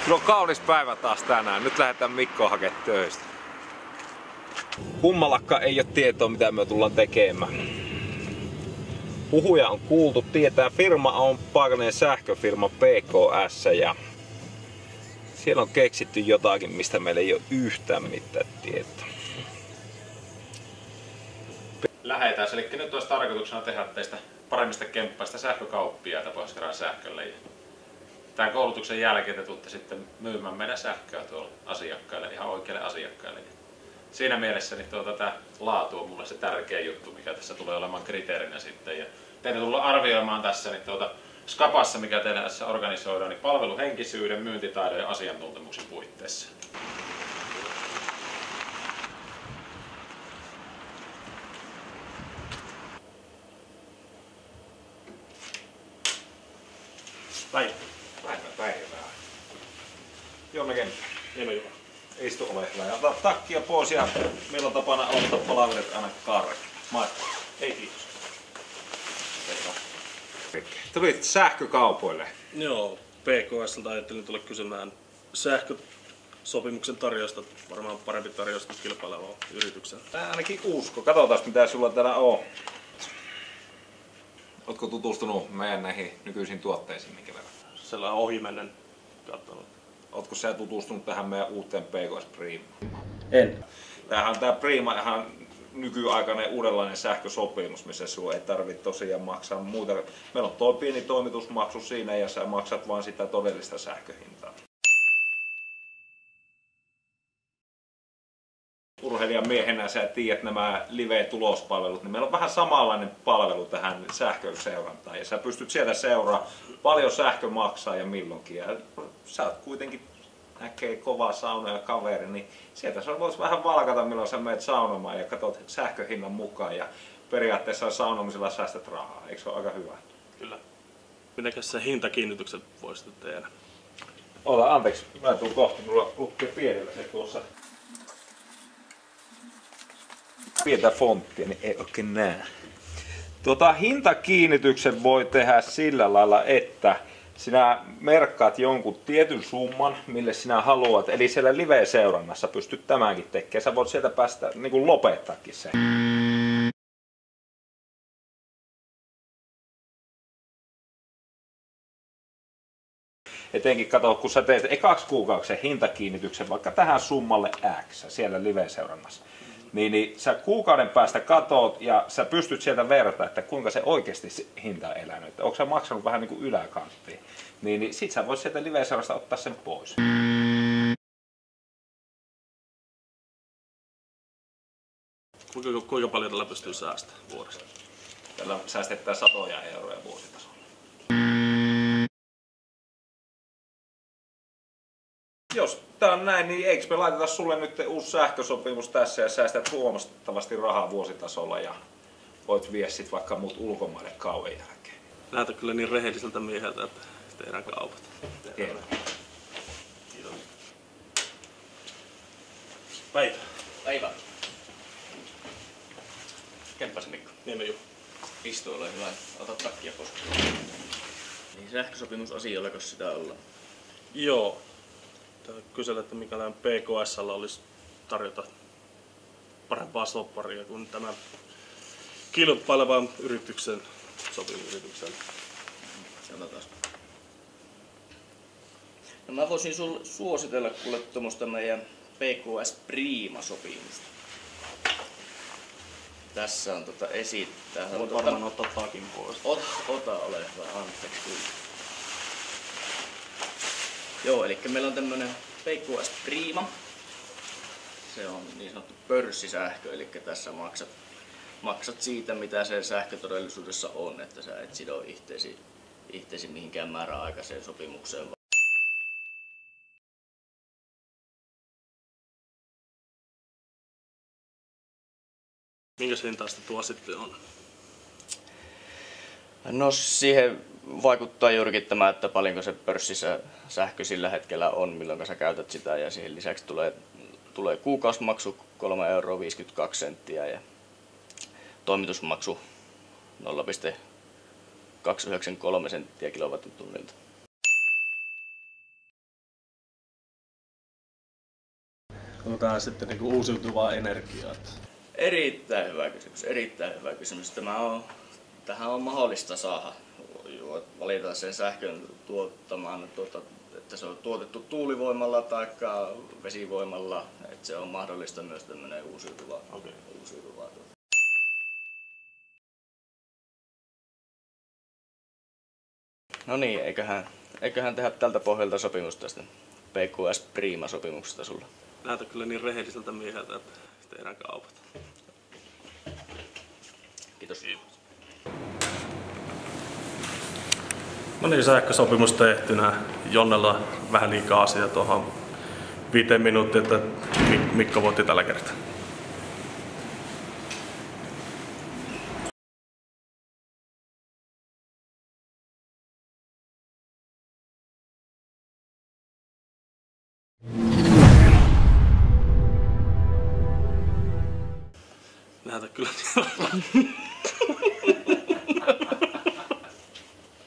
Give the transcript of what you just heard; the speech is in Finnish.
Kyllä on kaunis päivä taas tänään. Nyt lähdetään Mikkoa hakemaan töistä. Kummallakaan ei ole tietoa, mitä me tullaan tekemään. Puhuja on kuultu, tietää firma on paikallinen sähköfirma PKS ja siellä on keksitty jotakin, mistä meillä ei ole yhtään mitään tietoa. Lähetään, eli nyt olisi tarkoituksena tehdä teistä paremmista kemppaista sähkökauppiaita Pohjois-Karjalan sähkölle. Tämän koulutuksen jälkeen te tuutte sitten myymään meidän sähköä tuolla asiakkaille, ihan oikeille asiakkaille. Siinä mielessä niin tämä laatu on mulle se tärkeä juttu, mikä tässä tulee olemaan kriteerinä sitten. Ja teitä tullaan arvioimaan tässä niin skapassa, mikä teillä tässä organisoidaan, niin palveluhenkisyyden, myyntitaidon ja asiantuntemuksen puitteissa. Päivää. Jonne kenttä. Nieme Juha. Istu ole hyvä. Ja ota takkia pois ja meillä on tapana aloittaa palaverit aina Karre. Moikka. Ei kiitos. Tulit sähkökaupoille. Joo, PKS:ltä ajattelin tulla kysymään sähkösopimuksen tarjousta, varmaan parempi tarjous kuin kilpaileva yrityksen. Tää ainakin usko. Katsotaan mitä sulla täällä on. Ootko tutustunut meidän näihin nykyisiin tuotteisiin minkä verran? Sellainen ohimennen katsonut. Ootko sä tutustunut tähän meidän uuteen PKS Primaan? En. Tämähän on tää Prima ihan nykyaikainen uudenlainen sähkösopimus, missä sinua ei tarvitse tosiaan maksaa muuta. Meillä on tuo pieni toimitusmaksu siinä ja sä maksat vain sitä todellista sähköhintaa. Urheilijamiehenä sä tiedät nämä live-tulospalvelut, niin meillä on vähän samanlainen palvelu tähän sähkön seurantaan. Ja sä pystyt sieltä seuraamaan paljon sähkö maksaa ja milloinkin. Ja sä oot kuitenkin näkee kovaa saunoja kaveri, niin sieltä sä voit vähän valkata milloin sä menet saunomaan ja katsot sähköhinnan mukaan. Ja periaatteessa saunomisella säästät rahaa. Eikö se ole aika hyvä? Kyllä. Mitenkäs se hintakiinnitykset voisitte tehdä? Ota anteeksi, mä tuun kohta, mulla lukee pienellä se tuossa. Pientä fonttia, niin ei oikein näe. Hintakiinnityksen voi tehdä sillä lailla, että sinä merkkaat jonkun tietyn summan, mille sinä haluat. Eli siellä live-seurannassa pystyt tämänkin tekemään. Sä voit sieltä päästä niin kuin lopettaakin sen. Etenkin kato, kun sä teet ekaksi kuukauksen hintakiinnityksen vaikka tähän summalle X siellä live-seurannassa. Niin sä kuukauden päästä katot ja sä pystyt sieltä verrata, että kuinka se oikeasti hinta on elänyt. Että onko sä maksanut vähän niin kuin yläkanttiin. Niin sit sä voit sieltä live-seurasta ottaa sen pois. Kuinka paljon tällä pystyy säästämään vuodessa? Tällä säästetään satoja euroja vuositasolla. Jos tää on näin, niin eikö me laiteta sulle nyt uusi sähkösopimus tässä ja säästät huomattavasti rahaa vuositasolla ja voit viedä sit vaikka muut ulkomaille kauan jälkeen. Näytät kyllä niin rehelliseltä mieheltä, että tehdään kaupat. Hienoa. Kiitos. Päivä. Päivä. Kemppäs Mikko. Nieme Juha. Istu, ole hyvä. Ota takkia pois. Niin sähkösopimusasioillako sitä ollaan? Joo. Kysellä, että mikä tämän PKS:llä olisi tarjota parempaa sopparia kuin tämän kilpailevan yrityksen, sopimusyrityksen. Katsotaan. No mä voisin sulle suositella kuule tuommoista meidän PKS Prima-sopimusta. Tässä on esittää. Voit varmaan ottaa takin pois. Ota, ole hyvä. Anteeksi kyllä. Joo, eli meillä on tämmönen PKS Prima. Se on niin sanottu pörssisähkö, eli tässä maksat siitä, mitä se sähkö todellisuudessa on, että sä et sido itseesi mihinkään määräaikaiseen sopimukseen. Minkä hintaista tuo sitten on? No siihen vaikuttaa juurikin tämä, että paljonko se pörssissä sähkö sillä hetkellä on, milloin sä käytät sitä, ja siihen lisäksi tulee kuukausimaksu 3,52 € ja toimitusmaksu 0,293 senttiä kilowattitunnilta. otetaan sitten niinku uusiutuvaa energiaa. Erittäin hyvä kysymys, erittäin hyvä kysymys. Tähän on mahdollista saada valita sen sähkön tuottamaan, että se on tuotettu tuulivoimalla tai vesivoimalla, että se on mahdollista myös tämmöinen uusiutuva. No niin, eiköhän tehdä tältä pohjalta sopimusta tästä PQS Prima-sopimuksesta sulla. Näytä kyllä niin rehelliseltä mieheltä, että tehdään kaupat. Kiitos. No niin, sähkösopimus tehtynä. Jonnella vähän liikaa asiaa tuohon 5 minuuttia, että Mikko voitti tällä kertaa. Näytä kyllä